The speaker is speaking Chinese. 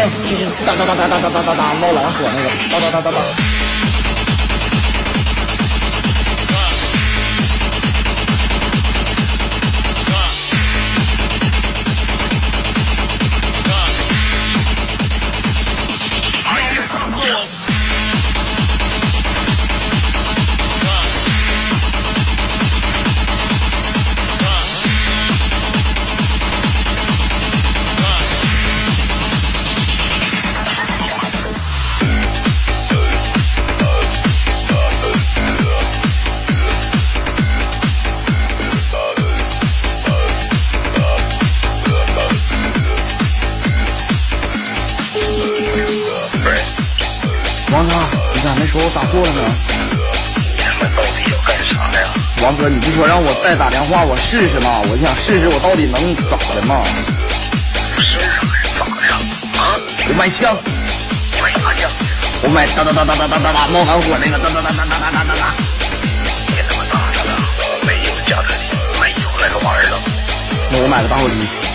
就是哒哒哒哒哒哒哒哒哒猫狼火那个哒哒哒哒哒。王哥，你咋没说我打错了呢？ 你他妈到底要干啥呀？ 王哥，你不说让我再打电话我试试吗？我想试试我到底能咋的嘛？ 试试还是咋的呀？啊？ 我买枪， 你买啥枪？ 我买哒哒哒哒哒哒哒哒猫喊火那个哒哒哒哒哒哒哒哒哒。 别他妈打着了，没有加特林，没有那个玩意儿了。 那我买个打火机。